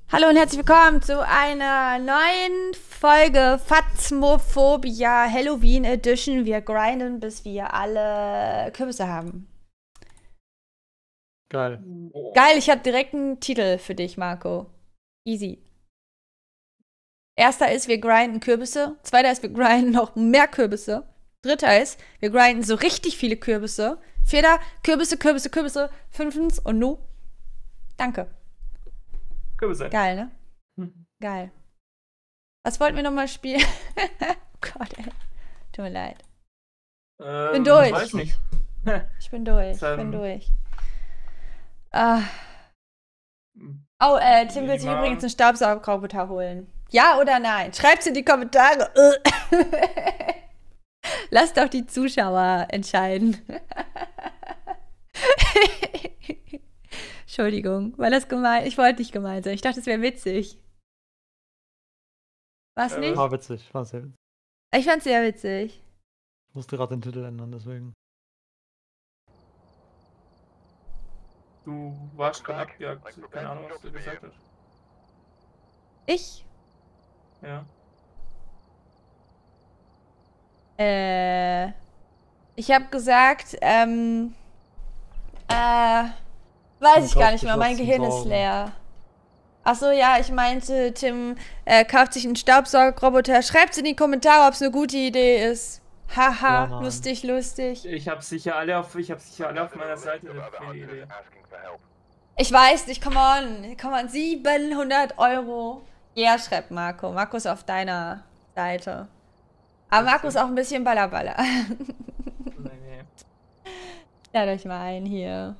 Hallo und herzlich willkommen zu einer neuen Folge Phasmophobia Halloween Edition. Wir grinden, bis wir alle Kürbisse haben. Geil. Geil, ich habe direkt einen Titel für dich, Marco. Easy. Erster ist, wir grinden Kürbisse. Zweiter ist, wir grinden noch mehr Kürbisse. Dritter ist, wir grinden so richtig viele Kürbisse. Vierter, Kürbisse, Kürbisse, Kürbisse. Fünftens, und nu? Danke. Kürbisse. Geil, ne? Geil. Was wollten wir nochmal spielen? Oh Gott, ey. Tut mir leid. Bin durch. Ich weiß nicht. Ich bin durch. Ich bin durch. Oh, Tim will sich übrigens einen Staubsaugerroboter holen. Ja oder nein? Schreibt's in die Kommentare. Lasst doch die Zuschauer entscheiden. Entschuldigung, war das gemein? Ich wollte nicht gemein sein. Ich dachte, es wäre witzig. Was nicht? War witzig, war sehr witzig. Ich fand's sehr witzig. Ich musste gerade den Titel ändern, deswegen. Du warst gerade abgejagt. Keine Ahnung, was du gesagt hast. Ich? Ja. Ich habe gesagt, weiß ich gar nicht mehr, mein Gehirn ist leer. Achso, ja, ich meinte, Tim kauft sich einen Staubsaugerroboter. Schreibt's in die Kommentare, ob es eine gute Idee ist. Haha, Ja, lustig, lustig. Ich habe sicher alle auf meiner Seite. Eine Idee. Ich weiß nicht, come on, 700 €. Ja, yeah, schreibt Marco. Marco ist auf deiner Seite. Aber Marco ist auch ein bisschen Ballerballer. Nee. Lad euch mal ein hier.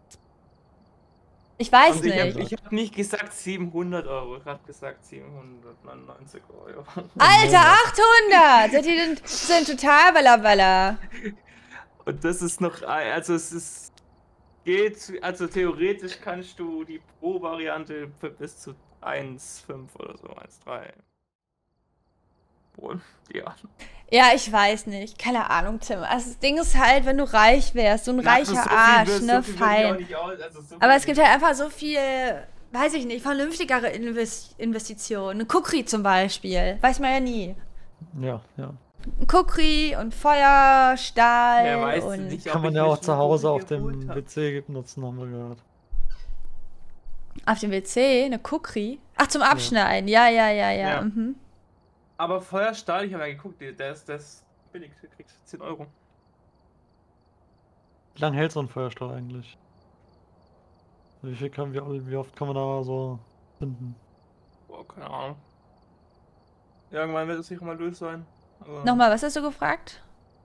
Ich weiß nicht. Ich hab nicht gesagt 700 €. Ich hab gesagt 799 €. Alter, 800! Seid ihr denn sind total Ballerballer? Und das ist noch, also es geht, also theoretisch kannst du die Pro-Variante für bis zu 1,5 oder so, 1,3. Wohl, ja. Ja, ich weiß nicht. Keine Ahnung, Tim. Also das Ding ist halt, wenn du reich wärst, so ein reicher Arsch, ne, fein. Aber es gibt halt einfach so viel, weiß ich nicht, vernünftigere Investitionen. Eine Kukri zum Beispiel. Weiß man ja nie. Ja. Ein Kukri und Feuer, Stahl und... nicht, Kann man ja auch zu Hause auf dem WC nutzen, haben wir gehört. Auf dem WC? Eine Kukri? Ach, zum Abschneiden. Ja. Mhm. Aber Feuerstahl, ich habe ja geguckt, der ist billig, du kriegst 10 €. Wie lange hält so ein Feuerstahl eigentlich? Wie oft kann man da so finden? Boah, keine Ahnung. Irgendwann wird es sicher mal durch sein. Aber, Nochmal, was hast du gefragt?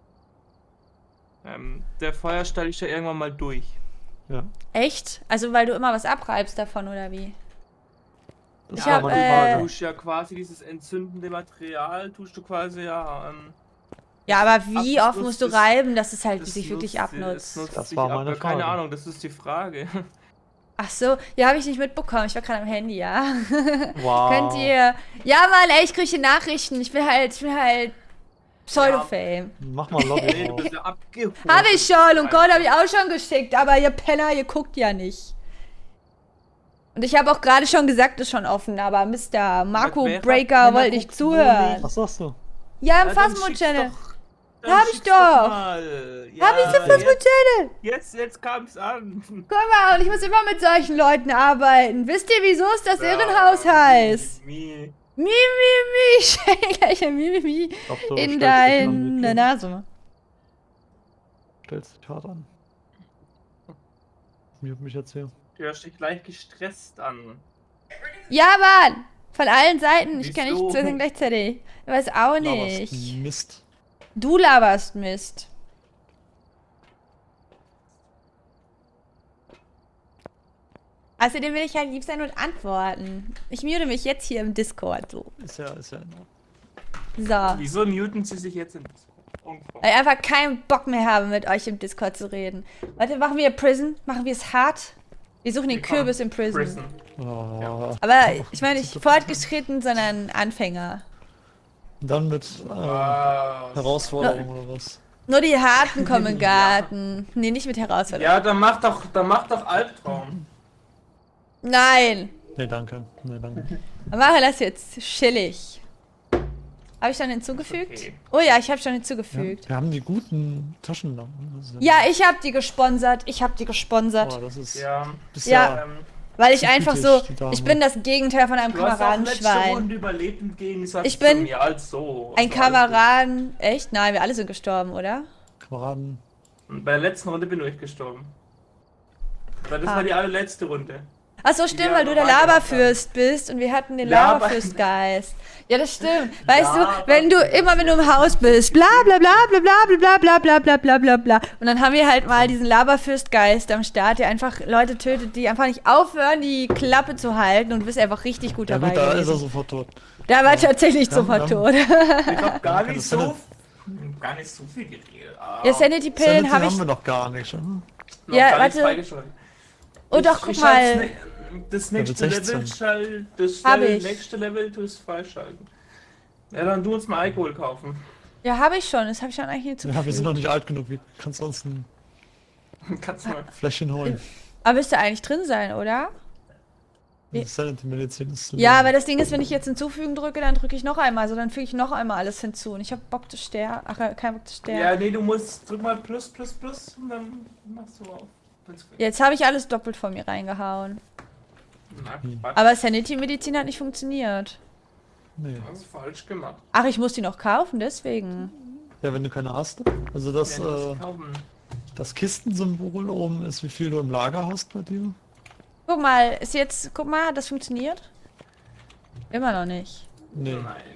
der Feuerstahl ist ja irgendwann mal durch. Ja. Echt? Also, weil du immer was abreibst davon, oder wie? Das Ich war hab, mal die Du tust ja quasi dieses entzündende Material, tust du quasi ja. Ja, aber wie Ach, oft musst du reiben, dass es halt das sich wirklich abnutzt? Das war meine Frage. Keine Ahnung, das ist die Frage. Ach so, ja, habe ich nicht mitbekommen. Ich war gerade am Handy, ja. Wow. Könnt ihr... Ja, Mann, ey, ich kriege hier Nachrichten. Ich bin halt Pseudo-Fame. Mach mal Lobby. Nee, du bist ja abgehoben. Habe ich schon und Gott habe ich auch schon geschickt, aber ihr Penner, ihr guckt ja nicht. Und ich habe auch gerade schon gesagt, ist schon offen, aber Mr. Marco Wer Breaker hat- wollte wer nicht guckt zuhören. Was sagst du? Ja, im Ja, dann Phasmo-Channel. Dann Hab ich schick's doch. Mal. Ja, Hab ich im Phasmo-Channel. Jetzt kam's an. Guck mal, und ich muss immer mit solchen Leuten arbeiten. Wisst ihr, wieso es das Irrenhaus heißt? Mi. Ich stell gleich ein Mimimi Ich glaub, du in stellst dich an deine die Nase. Stellst dich hart an. Mute mich jetzt hier. Du hörst dich gleich gestresst an. Ja, Mann! Von allen Seiten. Ich kann nicht Wieso? zwei Sachen gleichzeitig. Ich weiß auch Laberst nicht. Mist. Du laberst Mist. Außerdem will ich halt lieb sein und antworten. Ich mute mich jetzt hier im Discord so. Ist ja in Ordnung. So. Wieso muten sie sich jetzt in Weil ich einfach keinen Bock mehr habe, mit euch im Discord zu reden. Warte, machen wir Prison? Machen wir es hart? Wir suchen den Kürbis in Prison. Oh. Aber ich meine nicht fortgeschritten, sondern Anfänger. Dann mit Herausforderung oder was? Nur die Harten kommen in den Garten. Nee, nicht mit Herausforderungen. Ja, dann mach doch Albtraum. Nein! Nee, danke. Nee, danke. Wir machen das jetzt chillig. Habe ich schon hinzugefügt? Okay. Oh ja, ich habe schon hinzugefügt. Ja, wir haben die guten Taschenlampen. Ja, ich habe die gesponsert. Oh, das ist... Ja. Weil ich einfach so, ich bin das Gegenteil von einem Kameradenschwein. Ich bin ein Kameraden... Echt? Nein, wir alle sind gestorben, oder? Kameraden... Bei der letzten Runde bin ich gestorben. Das war die allerletzte Runde. Achso, stimmt, weil du der Laberfürst bist und wir hatten den Laberfürstgeist. Ja, das stimmt. Weißt du, wenn du im Haus bist, bla bla bla bla bla bla bla bla bla bla bla bla. Und dann haben wir halt mal diesen Laberfürstgeist am Start, der einfach Leute tötet, die einfach nicht aufhören, die Klappe zu halten, und du bist einfach richtig gut dabei. Ja, da ist er sofort tot. Da war tatsächlich sofort tot. Ich hab gar nicht so viel geredet. Ja, Sanity-Pillen habe ich... haben wir noch gar nicht, oder? Ja, warte. Oh doch, guck mal. Das nächste Level, das nächste Level tust freischalten. Ja, dann du uns mal Alkohol kaufen. Ja, habe ich schon. Das habe ich schon eigentlich nicht. Ja, wir sind noch nicht alt genug. Wie kannst du uns ein Fläschchen holen? Aber müsste eigentlich drin sein, oder? Sanity-Medizin ist... Ja, aber das Ding ist, wenn ich jetzt hinzufügen drücke, dann drücke ich noch einmal. Also dann füge ich noch einmal alles hinzu. Und ich habe Bock zu sterben. Ach, kein Bock zu sterben. Ja, nee, du musst drück mal plus und dann machst du auf. Jetzt habe ich alles doppelt von mir reingehauen. Aber Sanity-Medizin hat nicht funktioniert. Nee. Das ist falsch gemacht. Ach, ich muss die noch kaufen, deswegen. Ja, wenn du keine hast. Also das, das Kistensymbol oben ist, wie viel du im Lager hast bei dir. Guck mal, guck mal, hat das funktioniert? Immer noch nicht. Nee.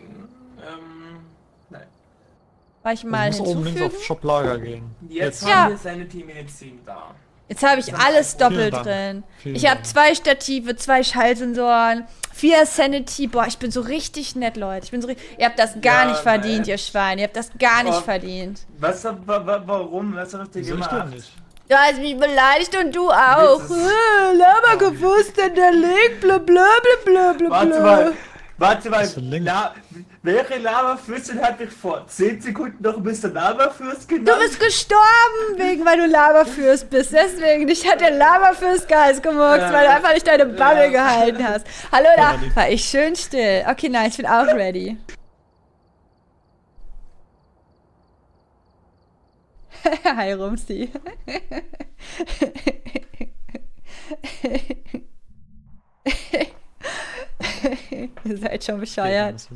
Nein. War ich mal hinzufügen? Du musst oben links auf Shop Lager gehen. Jetzt haben wir Sanity-Medizin da. Jetzt habe ich alles doppelt drin. Ich habe 2 Stative, 2 Schallsensoren, 4 Sanity. Boah, ich bin so richtig nett, Leute. Ich bin so ihr habt das gar nicht verdient, ihr Schwein. Ihr habt das gar nicht verdient. Warum? Was hast du gemacht? Du hast mich beleidigt und du auch. Labergewusst, der Link, blablabla. Warte mal. Welche Laberfürstin hat dich vor 10 Sekunden noch Mr. Laberfürst genannt? Du bist gestorben, weil du Laberfürst bist. Deswegen, dich hat der Laberfürstgeist gemurkt, weil du einfach nicht deine Bubble gehalten hast. Hallo, da war ich schön still. Okay, nice, ich bin auch ready. Hi, Rumsi. Ihr seid schon bescheuert.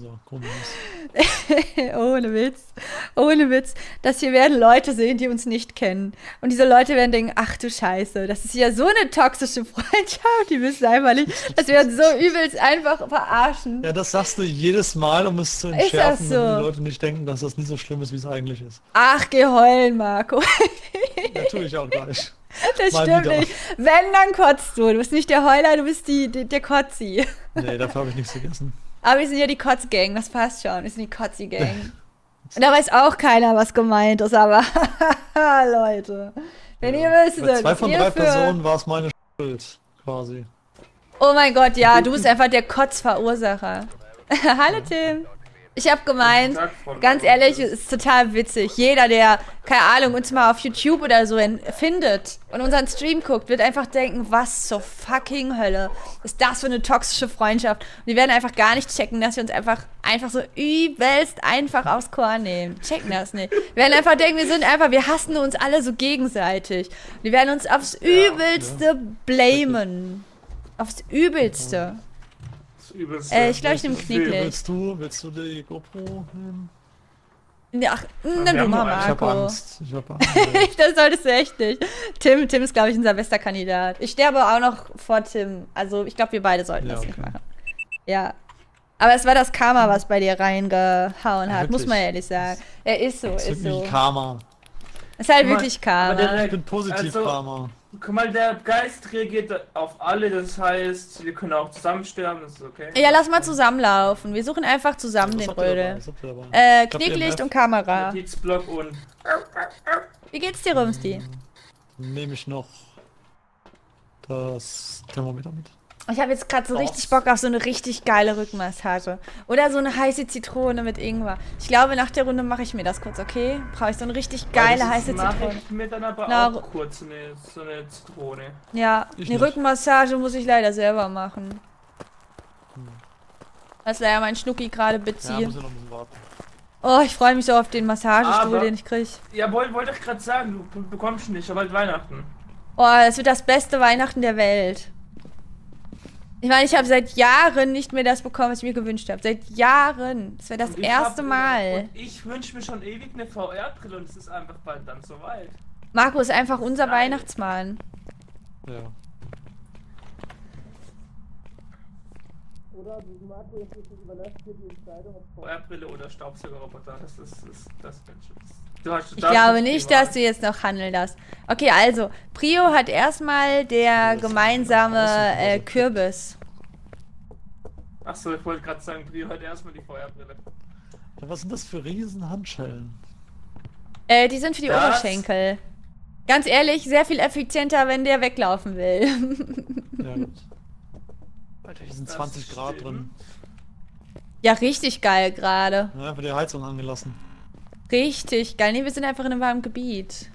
Ohne Witz. Ohne Witz. Das hier werden Leute sehen, die uns nicht kennen. Und diese Leute werden denken, ach du Scheiße, das ist ja so eine toxische Freundschaft, die wissen einfach nicht. Das werden so übelst einfach verarschen. Ja, das sagst du jedes Mal, um es zu entschärfen, damit die Leute nicht denken, dass das nicht so schlimm ist, wie es eigentlich ist. Ach, geh heulen, Marco. Ja, tue ich auch gleich. Das mal stimmt wieder. Nicht. Wenn, dann kotzt du. Du bist nicht der Heuler, du bist der Kotzi. Nee, dafür habe ich nichts vergessen. Aber wir sind ja die Kotz-Gang, das passt schon. Wir sind die Kotzi-Gang. Und da weiß auch keiner, was gemeint ist, aber Leute. Wenn ihr wisst, bei 2 von 3 Personen war es meine Schuld, quasi. Oh mein Gott, ja, du bist einfach der Kotzverursacher. Hallo Tim. Ich hab gemeint, ganz ehrlich, es ist total witzig. Jeder, der, keine Ahnung, uns mal auf YouTube oder so findet und unseren Stream guckt, wird einfach denken, was zur fucking Hölle ist das für eine toxische Freundschaft? Und die werden einfach gar nicht checken, dass wir uns einfach so übelst einfach aufs Korn nehmen. Checken das nicht. Wir werden einfach denken, wir hassen uns alle so gegenseitig. Die werden uns aufs Übelste blamen. Aufs Übelste. Ich glaube, ich nehme Knicklicht. Willst du die GoPro nehmen? Ach, nimm du mal, Marco. Ich hab Angst. Das solltest du echt nicht. Tim ist, glaube ich, unser bester Kandidat. Ich sterbe auch noch vor Tim. Also, ich glaube, wir beide sollten das nicht machen. Ja. Aber es war das Karma, was bei dir reingehauen hat, muss man ehrlich sagen. Er ist so, ist so. Karma. Es ist halt wirklich Karma. Ich bin positiv Karma. Guck mal, der Geist reagiert auf alle, das heißt, wir können auch zusammen sterben, das ist okay. Ja, lass mal zusammenlaufen. Wir suchen einfach zusammen den Rödel. Knicklicht und Kamera. Notizblock und... Wie geht's dir, Rumsti? Nehme ich noch das Thermometer mit. Ich habe jetzt gerade so richtig Bock auf so eine richtig geile Rückenmassage. Oder so eine heiße Zitrone mit Ingwer. Ich glaube, nach der Runde mache ich mir das kurz, okay? Brauche ich so eine richtig geile heiße Zitrone. Ich mir dann aber auch kurz so eine Zitrone. Ja, die Rückenmassage muss ich leider selber machen. Das wäre ja mein Schnucki gerade Ja, Bitzi. muss ja noch ein bisschen warten. Oh, ich freue mich so auf den Massagestuhl, den ich krieg. Ja, wollte ich gerade sagen, du bekommst ihn nicht, aber bald Weihnachten. Oh, es wird das beste Weihnachten der Welt. Ich meine, ich habe seit Jahren nicht mehr das bekommen, was ich mir gewünscht habe. Seit Jahren. Das wäre das erste Mal. Und ich wünsche mir schon ewig eine VR-Brille und es ist einfach bald dann soweit. Marco ist einfach unser Weihnachtsmann. Ja. Oder Marco jetzt überlässt dir die Entscheidung, ob VR-Brille oder Staubsaugerroboter. Das Ich glaube nicht, dass du jetzt noch handeln darfst. Okay, also, Prio hat erstmal der gemeinsame Kürbis. Achso, ich wollte gerade sagen, Prio hat erstmal die VR-Brille. Ja, was sind das für riesen Handschellen? Die sind für die Oberschenkel. Ganz ehrlich, sehr viel effizienter, wenn der weglaufen will. Ja, gut. Alter, hier sind 20 Grad drin. Ja, richtig geil gerade. Ja, einfach die Heizung angelassen. Richtig geil. Nee, wir sind einfach in einem warmen Gebiet.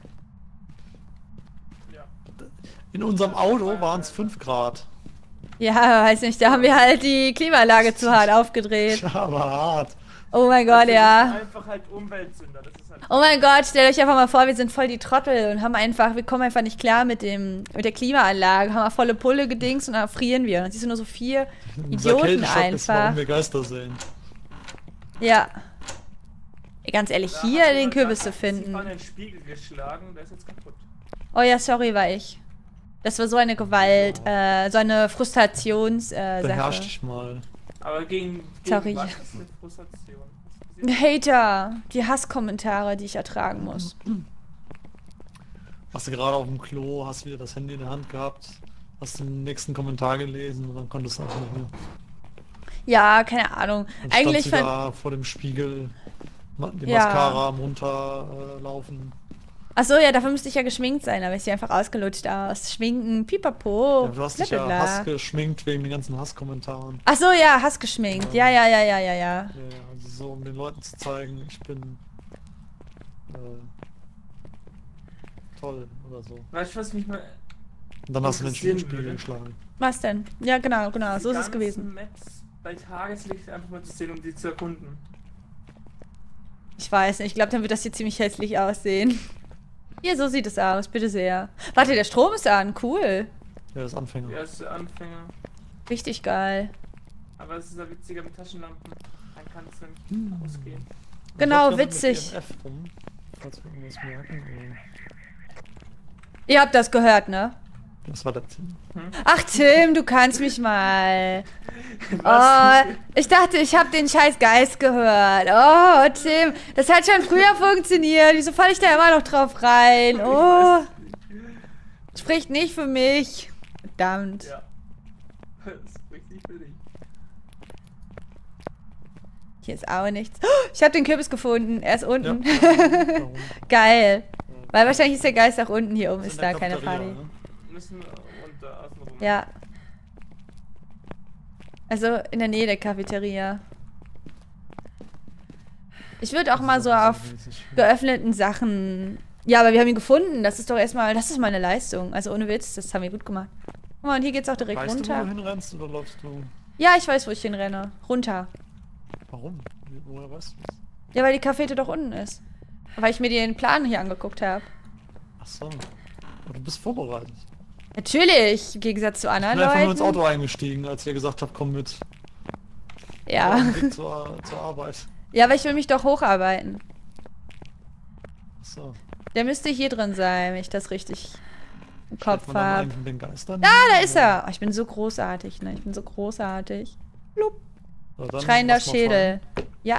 In unserem Auto waren es 5 Grad. Ja, weiß nicht, da haben wir halt die Klimaanlage zu hart aufgedreht. Aber hart. Oh mein Gott, ja. Einfach halt Umweltsünder. Das ist halt Oh mein Gott, stellt euch einfach mal vor, wir sind voll die Trottel und wir kommen einfach nicht klar mit der Klimaanlage, haben wir volle Pulle gedingst und dann frieren wir. Und dann siehst du nur so 4 Idioten einfach. Warum wir Geister sehen. Ja. Ganz ehrlich, hier den Kürbis zu finden. Ich habe den Spiegel geschlagen, der ist jetzt kaputt. Oh ja, sorry, war ich. Das war so eine Gewalt, so eine Frustrationssache. Beherrsch dich mal. Aber gegen Sorry. was ist mit Frustration? Hater, die Hasskommentare, die ich ertragen muss. Warst du gerade auf dem Klo, hast wieder das Handy in der Hand gehabt, hast den nächsten Kommentar gelesen und dann konntest du einfach nicht mehr. Ja, keine Ahnung. Dann Eigentlich standst du da vor dem Spiegel, die Mascara am runterlaufen. Achso, ja, dafür müsste ich ja geschminkt sein, aber ich sehe einfach ausgelutscht aus. Schminken, pipapo. Ja, du hast dich ja Hass geschminkt wegen den ganzen Hasskommentaren. Achso, ja, Hass geschminkt. Ja. Ja, also so, um den Leuten zu zeigen, ich bin toll oder so. Weißt du, was mich mal... Und dann hast du den Spiegel geschlagen. Was denn? Ja, genau, so ist es gewesen. Maps bei Tageslicht einfach mal zu sehen, um die zu erkunden. Ich weiß nicht, ich glaube, dann wird das hier ziemlich hässlich aussehen. Hier, so sieht es aus, bitte sehr. Warte, der Strom ist an, cool. Ja, ist Anfänger. Ja, ist der Anfänger. Richtig geil. Aber es ist ja witziger mit Taschenlampen. Dann kann es nämlich ausgehen. Genau, witzig. Rum, falls wir irgendwas merken. Ihr habt das gehört, ne? Das war der Tim. Ach Tim, du kannst mich mal. Oh, ich dachte, ich habe den scheiß Geist gehört. Oh, Tim, das hat schon früher funktioniert. Wieso falle ich da immer noch drauf rein? Oh, spricht nicht für mich. Verdammt. Ja. Das spricht nicht für dich. Hier ist auch nichts. Oh, ich habe den Kürbis gefunden. Er ist unten. Ja. Geil. Weil wahrscheinlich ist der Geist auch unten. Hier oben ist da keine Party. Ne? Müssen unter außen rum. Ja. Also in der Nähe der Cafeteria. Ich würde auch mal so auf geöffneten Sachen... Ja, aber wir haben ihn gefunden. Das ist doch erstmal... Das ist mal eine Leistung. Also ohne Witz, das haben wir gut gemacht. Guck mal, und hier geht's auch direkt runter. Weißt du, wo du hinrennst oder läufst du? Ja, ich weiß, wo ich hinrenne. Runter. Warum? Woher weißt du das? Ja, weil die Cafete doch unten ist. Weil ich mir den Plan hier angeguckt habe. Ach so. Aber du bist vorbereitet. Natürlich, im Gegensatz zu anderen Ich bin einfach nur ins Leuten. Auto eingestiegen, als ihr gesagt habt, komm mit. Ja. Weg zur Arbeit. Ja, aber ich will mich doch hocharbeiten. Ach so. Der müsste hier drin sein, wenn ich das richtig im Kopf Man dann habe. eigentlich mit den Geistern? Ah, da ist er. Oh, ich bin so großartig, ne? Ich bin so großartig. Blub. So, dann Schreiender lass mal Schädel. Ja.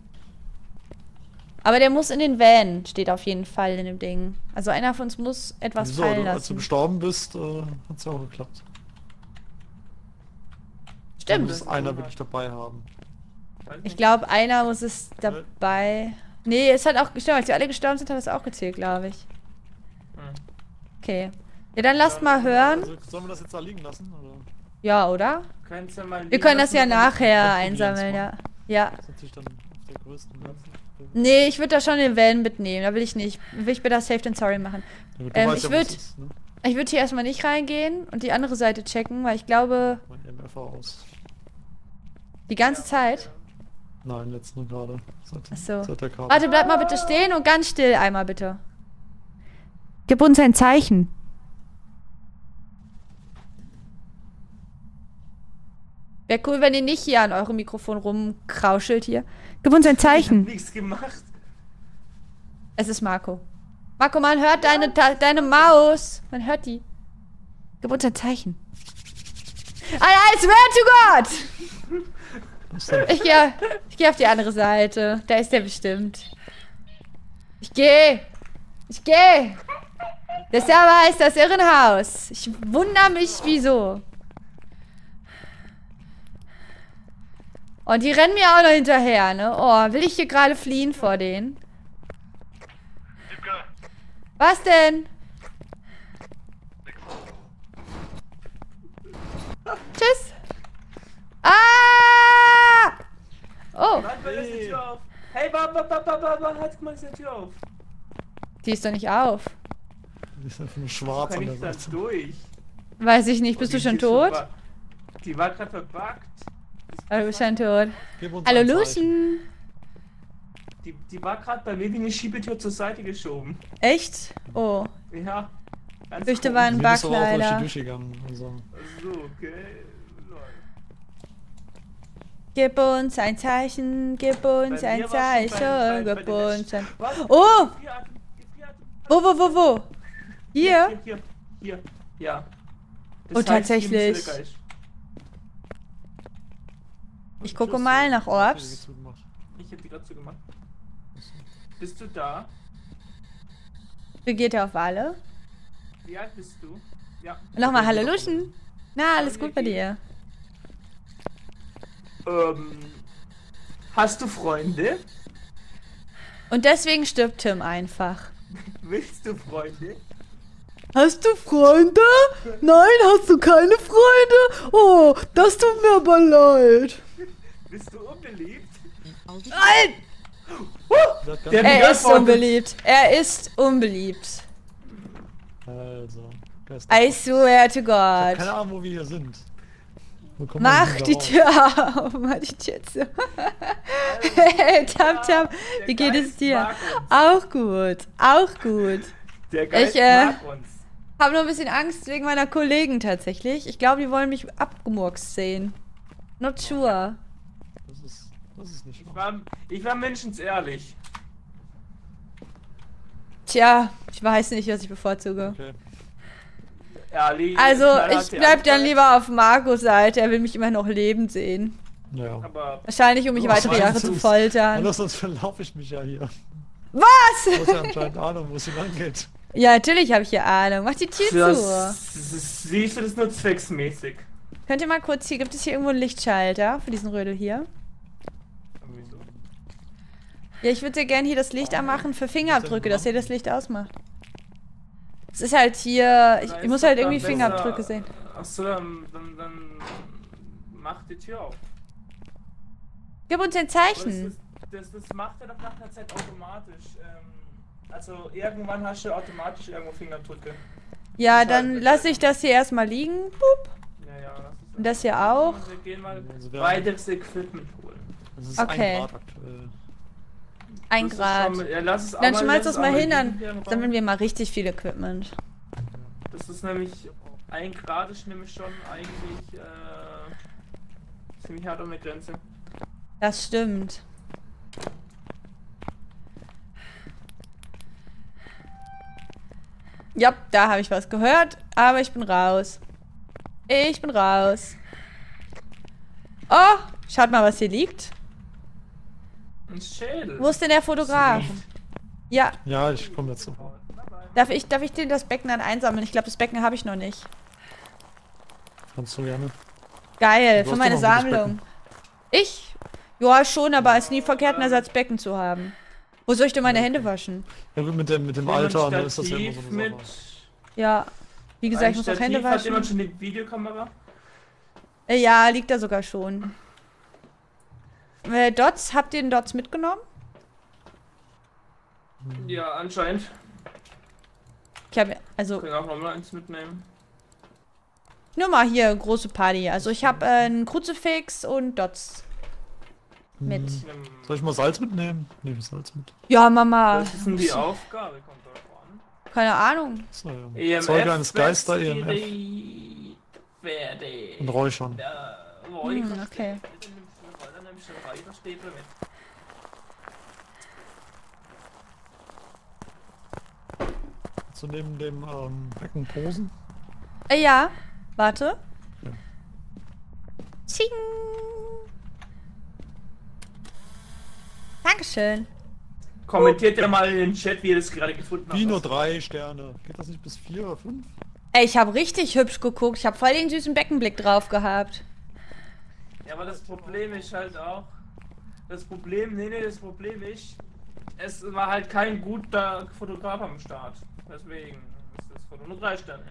Aber der muss in den Van, steht auf jeden Fall in dem Ding. Also einer von uns muss etwas Wieso? fallen Als du lassen. gestorben bist, hat's ja auch geklappt. Da Stimmt. muss einer wirklich dabei haben. Ich glaube, einer muss es dabei... Nee, es hat auch gestimmt. Als wir alle gestorben sind, hat es auch gezählt, glaube ich. Okay. Ja, dann lasst mal hören. Also, sollen wir das jetzt da liegen lassen? Oder? Ja, oder? Ja mal Wir können das ja nachher Dann einsammeln, ja. Ja. Das ist natürlich dann auf der größten Ganzen. Nee, ich würde da schon den Van mitnehmen. Da will ich nicht. Will ich bitte Safe and Sorry machen. Ja, ich würde hier erstmal nicht reingehen und die andere Seite checken, weil ich glaube... Mein MFA aus. Die ganze Zeit? Nein, jetzt nur gerade. Achso. Seit der Karte. Warte, bleib mal bitte stehen und ganz still einmal bitte. Gib uns ein Zeichen. Wäre cool, wenn ihr nicht hier an eurem Mikrofon rumkrauschelt hier. Gib uns ein Zeichen. Ich hab nichts gemacht. Es ist Marco. Marco, man hört deine Maus. Man hört die. Gib uns ein Zeichen. I swear to God! Ich geh auf die andere Seite. Da ist der bestimmt. Ich geh. Der Server ist das Irrenhaus. Ich wundere mich, wieso. Und die rennen mir auch noch hinterher, ne? Oh, will ich hier gerade fliehen vor denen? Was denn? Tschüss. Ah! Oh. Hey, warte, halt mal die Tür auf. Die ist doch nicht auf. Die ist einfach nur schwarz Kann an der ich dann Seite. durch? Weiß ich nicht, bist du schon tot? Die war gerade verbuggt. Oh, du bist schon tot. Hallo, Lucian. Die war gerade bei mir wie eine Schiebetür zur Seite geschoben. Echt? Oh. Ja. Fürchte war ein Bug leider. So, okay. Gib uns ein Zeichen, gib uns ein Zeichen, gib uns ein... Oh! Wo? Hier? Hier. Ja. Oh, tatsächlich. Ich gucke mal nach Orbs. Ich hab die gerade zugemacht. Bist du da? Geht er auf alle? Wie alt bist du? Ja. Nochmal Hallo Lucian. Na, alles gut bei dir? Hast du Freunde? Und deswegen stirbt Tim einfach. Willst du Freunde? Hast du Freunde? Nein, hast du keine Freunde? Oh, das tut mir aber leid. Bist du unbeliebt? Nein! Er ist unbeliebt. Er ist unbeliebt. Also. I swear to Ich hab God. keine Ahnung, wo wir hier sind. Mach die Tür auf. Mach die Tür zu. Hey, Tam, wie geht es dir? Auch gut. Der Geist Ich mag uns. habe nur ein bisschen Angst wegen meiner Kollegen tatsächlich. Ich glaube, die wollen mich abgemurkst sehen. Not sure. Das ist nicht wahr. Ich war menschensehrlich. Tja, ich weiß nicht, was ich bevorzuge. Okay. Ehrlich, Also, ich bleib dann lieber auf Marcos Seite. Er will mich immer noch lebend sehen. Ja. Aber Wahrscheinlich, um mich weitere Jahre zu foltern. Und sonst verlaufe ich mich ja hier. Was? Du hast ja anscheinend Ahnung, wo es hier lang geht. Ja, natürlich habe ich hier Ahnung. Mach die Tür zu. Siehst du das nur zwecksmäßig? Könnt ihr mal kurz hier, gibt es hier irgendwo einen Lichtschalter für diesen Rödel hier? Ja, ich würde dir gerne hier das Licht anmachen für Fingerabdrücke, dass ihr das Licht ausmacht. Es ist halt hier, ich muss halt irgendwie Fingerabdrücke sehen. Achso, dann mach die Tür auf. Gib uns ein Zeichen. Das macht er doch nach einer Zeit automatisch. Also irgendwann hast du automatisch irgendwo Fingerabdrücke. Ja, dann lasse ich das hier erstmal liegen. Pup. Ja, Und das hier auch. Wir gehen mal weiteres Equipment holen. Das ist Okay. 1 Grad aktuell. 1 Grad. Dann schmeiß das mal hin, dann sammeln wir mal richtig viel Equipment. Das ist nämlich 1 Grad ist nämlich schon eigentlich ziemlich hart um die Grenze. Das stimmt. Ja, da habe ich was gehört, aber ich bin raus. Oh, schaut mal, was hier liegt. Ein Schädel. Wo ist denn der Fotograf? Ja, Ja, ich komme dazu. darf ich dir das Becken dann einsammeln? Ich glaube, das Becken habe ich noch nicht. Kannst du gerne. Geil, Du für hast meine doch noch ein gutes Sammlung. Ich? Ja, schon, aber es ist nie verkehrt, ein Ersatzbecken zu haben. Wo soll ich denn meine Hände waschen? Ja gut, mit dem Alter, ne, ist das ja immer so eine Sache. Ja, wie gesagt, ich muss noch Hände Hat jemand waschen. schon die Videokamera? Ja, liegt da sogar schon. Dots, habt ihr den Dots mitgenommen? Ja, anscheinend. Ich habe, also, Können auch nochmal eins mitnehmen. nur mal hier, große Party. Also ich habe einen Kruzifix und Dots. mit. Soll ich mal Salz mitnehmen? Nehme ich Salz mit. Ja, Mama. Was ist denn die Aufgabe? Kommt drauf an. Keine Ahnung. So, ja. Zeuge eines Geister EMF. Und Räuchern. Okay. So neben dem Becken posen? Ja, warte. Ja. Zing. Dankeschön. Kommentiert ja mal in den Chat, wie ihr das gerade gefunden habt. Wie nur 3 Sterne. Geht das nicht bis 4 oder 5? Ey, ich habe richtig hübsch geguckt. Ich habe voll den süßen Beckenblick drauf gehabt. Ja, aber das Problem ist halt auch... Das Problem ist, es war halt kein guter Fotograf am Start. Deswegen ist das Foto nur 3 Sterne.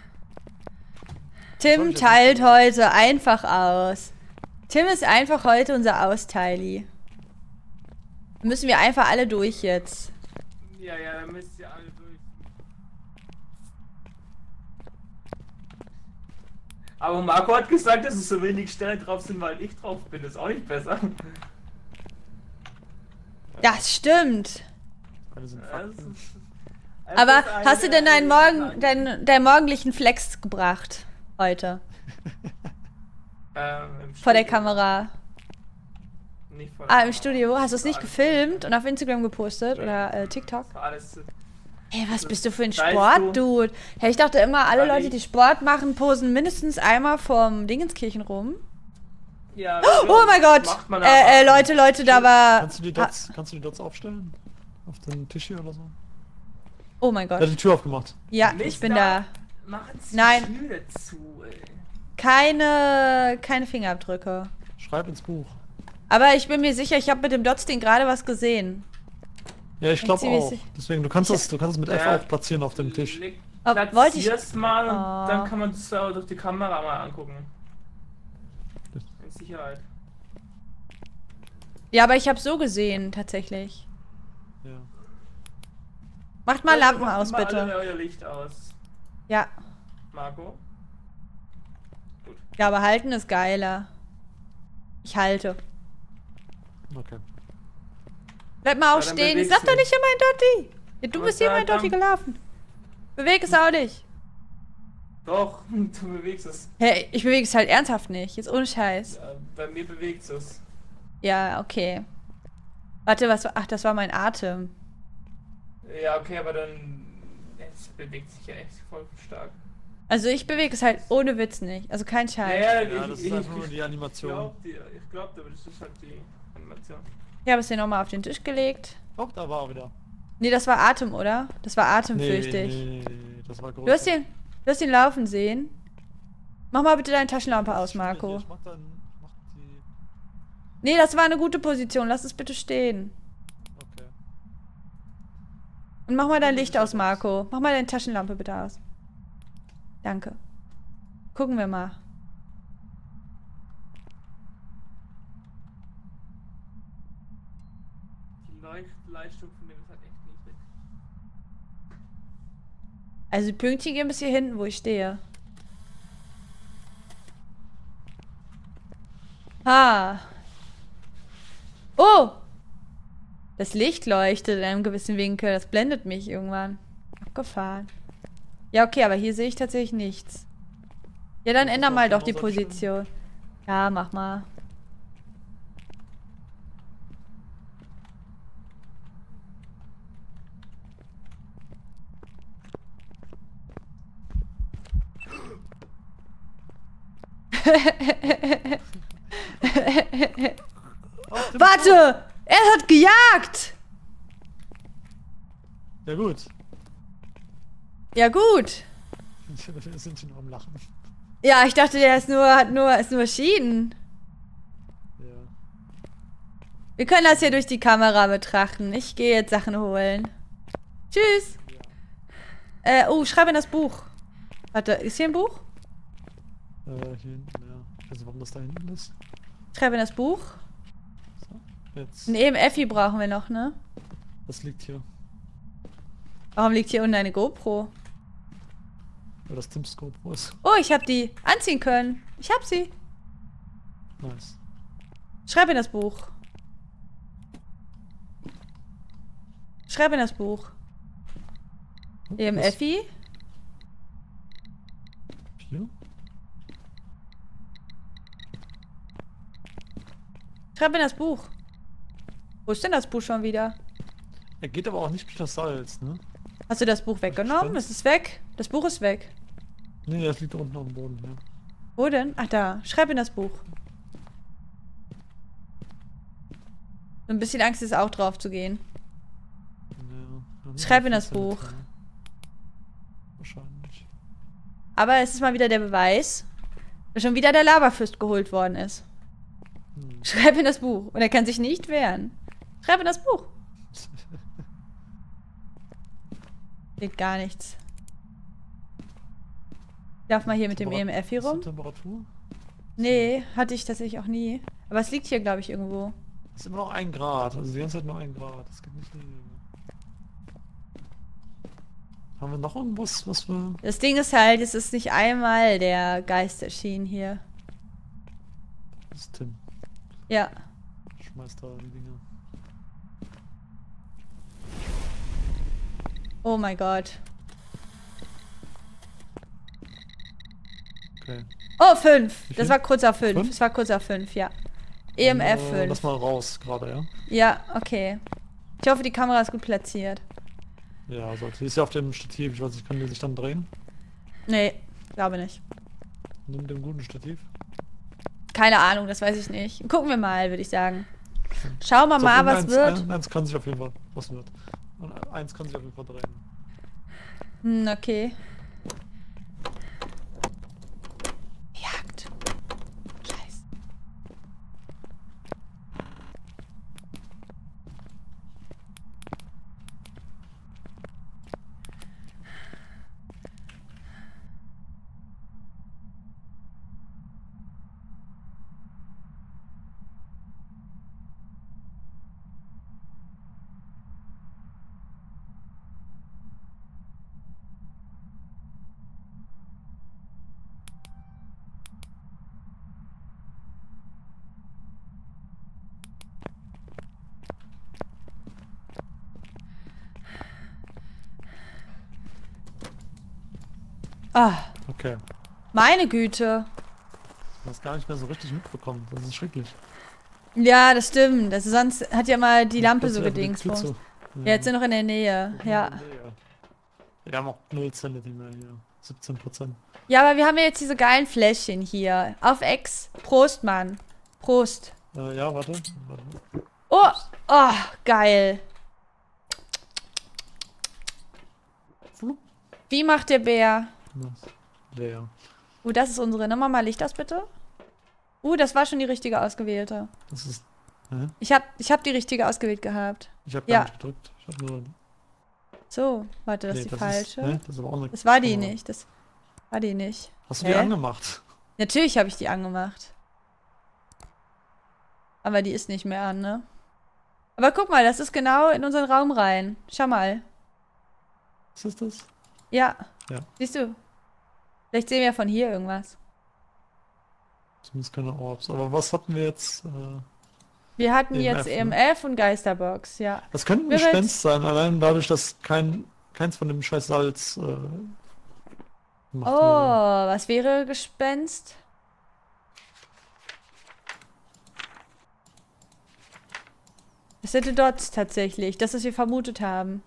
Tim teilt heute einfach aus. Tim ist einfach heute unser Austeili. Müssen wir einfach alle durch jetzt. Ja, dann müsst ihr alle durch. Aber Marco hat gesagt, dass es so wenig Sterne drauf sind, weil ich drauf bin. Das ist auch nicht besser. Das stimmt. Alle sind Fakten. Aber hast du denn deinen morgendlichen Flex gebracht heute? Vor der Kamera. Nicht vor der Im Studio. Hast du es nicht gefilmt und auf Instagram gepostet oder TikTok? Ey, was bist du für ein Sport-Dude? Hey, ich dachte immer, alle Leute, die Sport machen, posen mindestens einmal vorm Dingenskirchen rum. Ja, oh mein Gott! Leute, da war... Kannst du die Dots aufstellen? Auf den Tisch hier oder so? Oh mein Gott. Er hat die Tür aufgemacht. Ja, ich bin da. Machen Sie Nein. die Tür zu, ey. Keine Fingerabdrücke. Schreib ins Buch. Aber ich bin mir sicher, ich habe mit dem Dots-Ding gerade was gesehen. Ja, ich glaube auch. Deswegen, du kannst es mit F auch platzieren auf dem Tisch. Wollte ich erst mal und dann kann man das durch die Kamera mal angucken. In Sicherheit. Ja, aber ich habe so gesehen, tatsächlich. Ja. Macht mal Lampen aus, mal bitte. alle euer Licht aus. Ja. Marco? Gut. Ja, aber halten ist geiler. Ich halte. Okay. Bleib mal auch stehen. Sag doch nicht hier mein Dotti. Ja, du bist hier mein Dotti gelaufen. Beweg es auch nicht. Doch, du bewegst es. Hey, ich bewege es halt ernsthaft nicht. Jetzt ohne Scheiß. Ja, bei mir bewegt es. Ja, okay. Warte, was war... Ach, das war mein Atem. Ja, okay, aber dann... Es bewegt sich ja echt voll stark. Also ich bewege es halt ohne Witz nicht. Also kein Scheiß. Ja, das ist einfach nur die Animation. Ich glaub, aber das ist halt die Animation. Ich habe es dir nochmal auf den Tisch gelegt. Oh, da war er wieder. Nee, das war Atem, oder? Das war Atem, fürchte ich. Nee, das war groß. Du hast ihn laufen sehen. Mach mal bitte deine Taschenlampe aus, Marco. Ich mach die... Nee, das war eine gute Position. Lass es bitte stehen. Okay. Und mach mal dein Licht aus, Marco. Mach mal deine Taschenlampe bitte aus. Danke. Gucken wir mal. Die Leistung von dem ist halt echt niedrig. Also die Pünktchen gehen bis hier hinten, wo ich stehe. Oh! Das Licht leuchtet in einem gewissen Winkel. Das blendet mich irgendwann. Abgefahren. Ja, okay, aber hier sehe ich tatsächlich nichts. Ja, dann änder mal doch die Position. Ja, mach mal. Warte! Er hat gejagt! Ja gut. Ja gut. Wir sind schon am Lachen. Ja, ich dachte, der ist nur Schienen. Ja. Wir können das hier durch die Kamera betrachten. Ich gehe jetzt Sachen holen. Tschüss. Ja. Oh, schreib in das Buch. Warte, ist hier ein Buch? Hier hinten, ja. Ich weiß nicht, warum das da hinten ist. Schreib in das Buch. So, jetzt. Ein EMFi brauchen wir noch, ne? Das liegt hier. Warum liegt hier unten eine GoPro? Weil das Tims GoPro ist. Oh, ich hab die anziehen können. Ich hab sie. Nice. Schreib in das Buch. Schreib in das Buch. EMFi? 4? Schreib in das Buch. Wo ist denn das Buch schon wieder? Er geht aber auch nicht durch das Salz, ne? Hast du das Buch weggenommen? Ist es weg? Das Buch ist weg. Nee, das liegt unten auf dem Boden, ja. Wo denn? Ach da. Schreib in das Buch. So ein bisschen Angst ist auch drauf zu gehen. Ja, Schreib in das Buch. Wahrscheinlich. Aber es ist mal wieder der Beweis, dass schon wieder der Lavafürst geholt worden ist. Schreib in das Buch. Und er kann sich nicht wehren. Schreib in das Buch. Geht gar nichts. Ich lauf mal hier mit dem EMF hier rum. Temperatur? Nee, hatte ich tatsächlich auch nie. Aber es liegt hier, glaube ich, irgendwo. Es ist immer noch 1 Grad. Also die ganze Zeit nur 1 Grad. Das geht nicht hin. Haben wir noch irgendwas, was wir... Das Ding ist halt, es ist nicht einmal der Geist erschienen hier. Das ist Tim. Ja. Schmeißt da die Dinger. Oh mein Gott. Okay. Oh, 5. Das war kurz auf 5. Das war kurz auf 5, ja. EMF 5. Lass mal raus gerade, ja? Ja, okay. Ich hoffe, die Kamera ist gut platziert. Ja, also die ist ja auf dem Stativ. Ich weiß nicht, kann die sich dann drehen? Nee, glaube nicht. Nimm den guten Stativ. Keine Ahnung, das weiß ich nicht. Gucken wir mal, würde ich sagen. Schauen wir mal, was wird. Eins kann sich auf jeden Fall, was wird. Und 1 kann sich auf jeden Fall drehen. Hm, okay. Jagd. Scheiße. Ah, Okay. meine Güte. Du hast gar nicht mehr so richtig mitbekommen. Das ist schrecklich. Ja, das stimmt. Also sonst hat ja mal die Lampe so Ja, gedingsbums. so. Ja, jetzt sind wir noch in der Nähe. Ja. Wir haben auch 0 Zentimeter hier. 17%. Ja, aber wir haben ja jetzt diese geilen Fläschchen hier. Auf Ex. Prost, Mann. Prost. Ja, warte. Oh, oh, geil. Wie macht der Bär? Leer. Das ist unsere. Nimm mal Licht aus, bitte. Das war schon die richtige ausgewählte. Das ist... Ich hab die richtige ausgewählt gehabt. Ich hab gar nicht gedrückt. Ich hab nur... So, warte, das ist die falsche. Das ist aber auch eine... Das war die nicht. Das war die nicht. Hast du die angemacht? Natürlich habe ich die angemacht. Aber die ist nicht mehr an, ne? Aber guck mal, das ist genau in unseren Raum rein. Schau mal. Was ist das? Ja. Ja. Siehst du? Vielleicht sehen wir ja von hier irgendwas. Zumindest keine Orbs. Aber was hatten wir jetzt? Wir hatten jetzt EMF und Geisterbox, ja. Das könnte ein Gespenst sein, allein dadurch, dass keins von dem scheiß Salz gemacht wurde. Was wäre Gespenst? Das hätte Dots tatsächlich, das, was wir vermutet haben.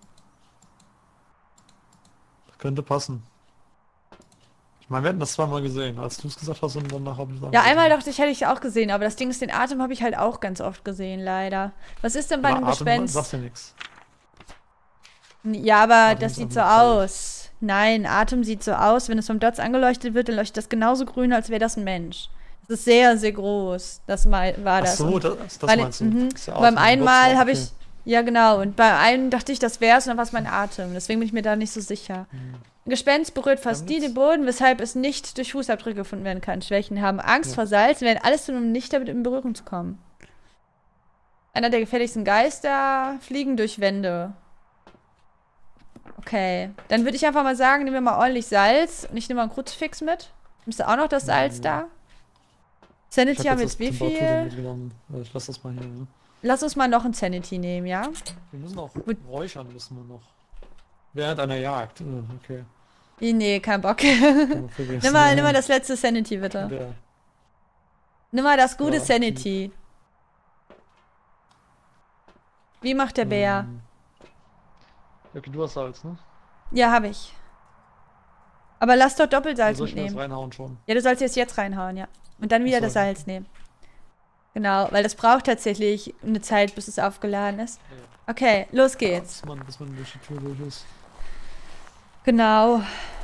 Das könnte passen. Ich meine, wir hatten das zweimal gesehen, als du es gesagt hast und danach habe ich es auch Ja, einmal dachte ich, hätte ich auch gesehen, aber das Ding ist, den Atem habe ich halt auch ganz oft gesehen, leider. Was ist denn bei einem Gespenst? Sagt ja nichts. Ja, aber das sieht so aus. Nein, Atem sieht so aus. Wenn es vom Dots angeleuchtet wird, dann leuchtet das genauso grün, als wäre das ein Mensch. Das ist sehr, sehr groß. Das war das. Ach so, das meinst du. Ja beim einen Mal habe ich... Ja, genau. Und bei einem dachte ich, das wär's und dann war es mein Atem. Deswegen bin ich mir da nicht so sicher. Ein Gespenst berührt fast nie den Boden, weshalb es nicht durch Fußabdrücke gefunden werden kann. Schwächen haben Angst vor Salz und werden alles tun, um nicht damit in Berührung zu kommen. Einer der gefährlichsten Geister fliegen durch Wände. Okay. Dann würde ich einfach mal sagen, nehmen wir mal ordentlich Salz. Und ich nehme mal einen Kruzifix mit. Ist auch noch das Salz da? Sanity haben wir jetzt wie viel? Ich lass das mal hier, ne? Lass uns mal noch ein Sanity nehmen, ja? Wir müssen auch räuchern, müssen wir noch. Während einer Jagd. Okay. Nee, kein Bock. nimm mal das letzte Sanity, bitte. Ja. Nimm mal das gute Sanity. Wie macht der Bär? Okay, du hast Salz, ne? Ja, hab ich. Aber lass doch Doppelsalz soll ich mitnehmen. das reinhauen schon? Ja, du sollst jetzt reinhauen, ja. Und dann wieder das Salz nehmen. Genau, weil das braucht tatsächlich eine Zeit, bis es aufgeladen ist. Ja. Okay, los geht's. Ja, bis man durch die Tür durch ist. Genau.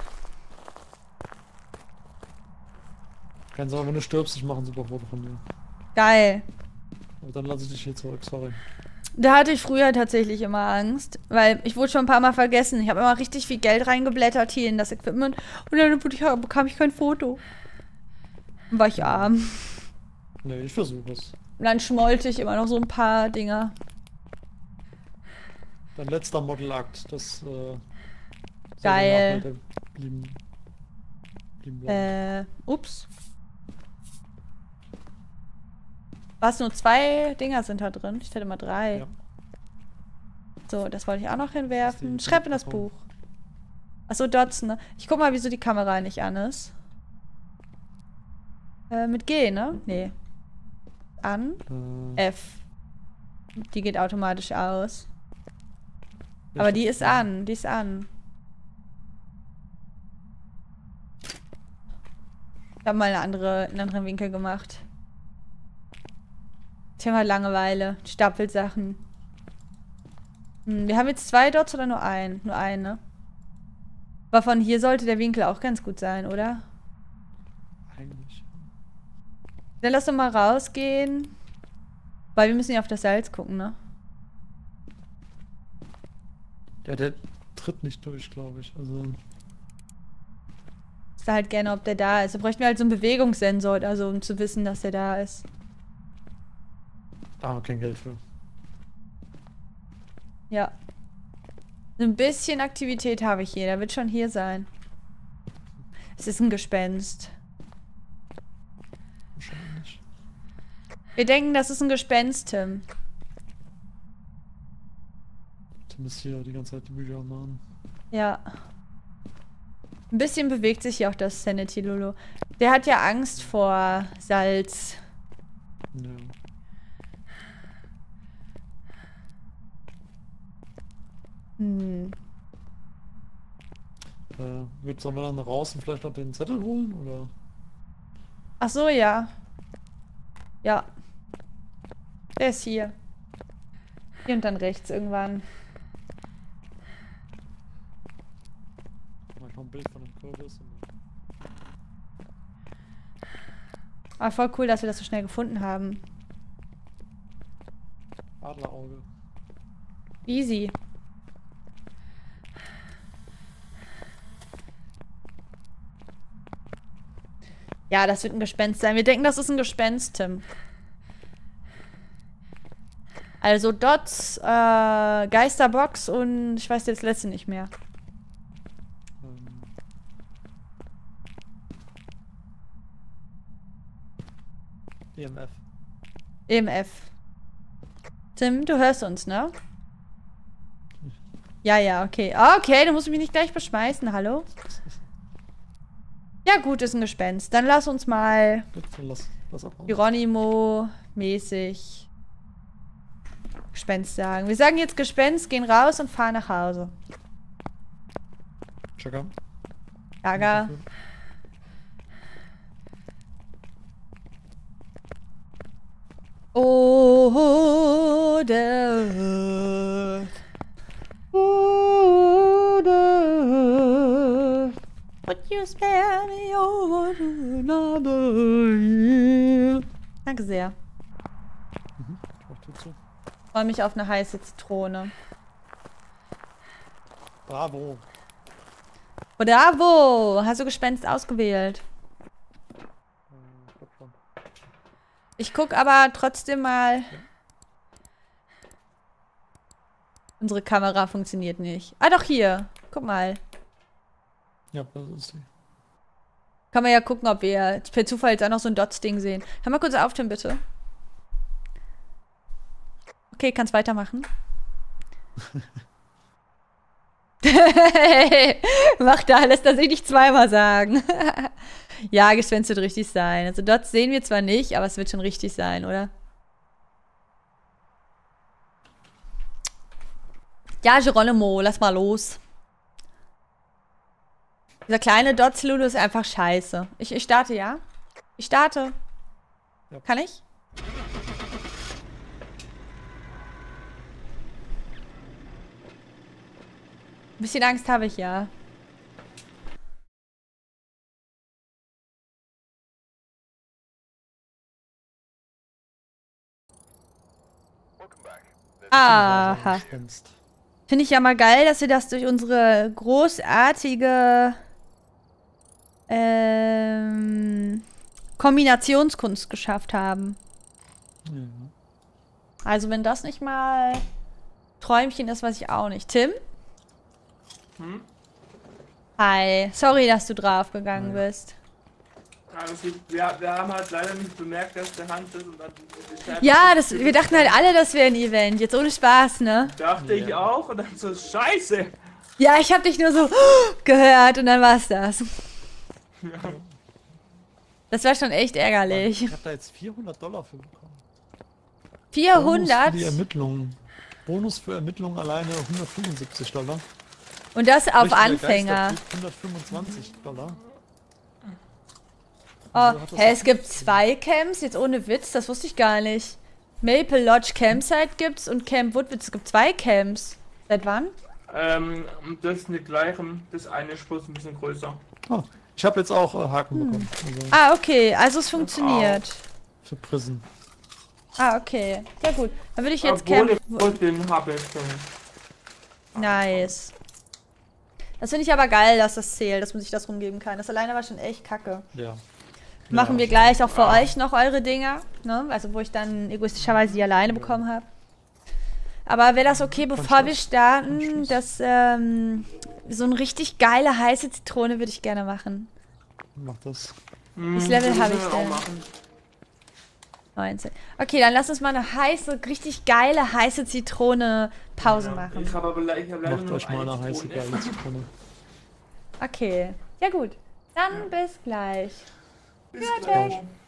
Keine Sorge, wenn du stirbst, ich mache ein super Foto von dir. Geil. Und dann lasse ich dich hier zurück, sorry. Da hatte ich früher tatsächlich immer Angst, weil ich wurde schon ein paar Mal vergessen. Ich habe immer richtig viel Geld reingeblättert hier in das Equipment und dann bekam ich kein Foto. Dann war ich arm. Nee, ich versuche es. Und dann schmollte ich immer noch so ein paar Dinger. Dein letzter Modelakt, das geil. Blieben ups. Was, nur 2 Dinger sind da drin? Ich hätte mal 3. Ja. So, das wollte ich auch noch hinwerfen. Schreib in das Buch. Achso, Dots, ne? Ich guck mal, wieso die Kamera nicht an ist. Mit G, ne? Nee. An. F. Die geht automatisch aus. Aber die ist an. Die ist an. Ich habe mal einen anderen Winkel gemacht. Thema Langeweile. Stapelsachen. Wir haben jetzt 2 Dots oder nur einen? Nur einen, ne? Aber von hier sollte der Winkel auch ganz gut sein, oder? Eigentlich. Dann lass doch mal rausgehen. Weil wir müssen ja auf das Salz gucken, ne? Ja, der tritt nicht durch, glaube ich. Also. Ich wüsste halt gerne, ob der da ist. Da bräuchten wir halt so einen Bewegungssensor, also um zu wissen, dass der da ist. Da haben wir kein Geld für. Ja. Ein bisschen Aktivität habe ich hier. Der wird schon hier sein. Es ist ein Gespenst. Wahrscheinlich. Wir denken, das ist ein Gespenst, Tim. Tim ist hier die ganze Zeit die Bücher machen. Ja. Ein bisschen bewegt sich hier auch das Sanity Lulu. Der hat ja Angst vor Salz. Ja. Hm. Sollen wir dann raus und vielleicht noch den Zettel holen, oder? Ach so, ja. Ja. Der ist hier. Hier und dann rechts irgendwann. Mach ich noch ein Bild von dem Kürbis. Ah, voll cool, dass wir das so schnell gefunden haben. Adlerauge. Easy. Ja, das wird ein Gespenst sein. Wir denken, das ist ein Gespenst, Tim. Also Dots, Geisterbox und ich weiß jetzt das letzte nicht mehr. EMF. EMF. Tim, du hörst uns, ne? Ja, ja, okay. Okay, du musst mich nicht gleich beschmeißen, hallo? Ja gut, ist ein Gespenst. Dann lass uns mal Geronimo-mäßig Gespenst sagen. Wir sagen jetzt Gespenst, gehen raus und fahren nach Hause. Chaka. Chaka. Oh, der. Oh, der. Would you spare me over another year? Danke sehr. Ich freue mich auf eine heiße Zitrone. Bravo. Bravo! Hast du Gespenst ausgewählt? Ich guck aber trotzdem mal. Ja. Unsere Kamera funktioniert nicht. Ah, doch hier. Guck mal. Ja, das ist sie. Kann man ja gucken, ob wir per Zufall jetzt auch noch so ein Dots-Ding sehen. Hör mal kurz auf, Tim, bitte. Okay, kannst weitermachen. Macht da, lässt er sich nicht zweimal sagen. Ja, Gespenst wird richtig sein. Also dort sehen wir zwar nicht, aber es wird schon richtig sein, oder? Ja, Geronimo, lass mal los. Dieser kleine Dots-Lulu ist einfach scheiße. Ich starte, ja? Ich starte. Ja. Kann ich? Ein bisschen Angst habe ich, ja. Aha. Finde ich ja mal geil, dass wir das durch unsere großartige Kombinationskunst geschafft haben. Ja. Also wenn das nicht mal Träumchen ist, weiß ich auch nicht. Tim? Hm? Hi. Sorry, dass du draufgegangen bist. Ja, wir haben halt leider nicht bemerkt, dass der Hand ist und dann... Ja, wir dachten halt alle, das wäre ein Event. Jetzt ohne Spaß, ne? Dachte ich auch und dann so, scheiße! Ja, ich hab dich nur so gehört und dann war's das. Ja. Das war schon echt ärgerlich. Ich hab da jetzt $400 für bekommen. 400? Bonus für die Ermittlungen. Bonus für Ermittlungen alleine $175. Und das auf Anfänger. $125. Oh, hä, es gibt 2 Camps, jetzt ohne Witz, das wusste ich gar nicht. Maple Lodge Campsite gibt's und Camp Woodwitz, es gibt 2 Camps. Seit wann? Das ist nicht gleich, das eine ist bloß ein bisschen größer. Oh, ich habe jetzt auch Haken bekommen. Also okay, also es funktioniert. Für Prison. Okay, sehr gut. Dann würde ich jetzt Camp... Den habe ich schon. Nice. Das finde ich aber geil, dass das zählt, dass man sich das rumgeben kann. Das alleine war schon echt kacke. Ja. Machen wir gleich auch für euch noch eure Dinger, ne? Also wo ich dann egoistischerweise die alleine bekommen habe. Aber wäre das okay, bevor wir starten, dass so eine richtig geile heiße Zitrone würde ich gerne machen. Mach das. Welches Level habe ich denn? 19. Okay, dann lass uns mal eine heiße, richtig geile heiße Zitrone Pause machen. Ich habe leider Macht euch mal eine heiße geile Zitrone. Okay, ja gut. Dann bis gleich. Bis gleich.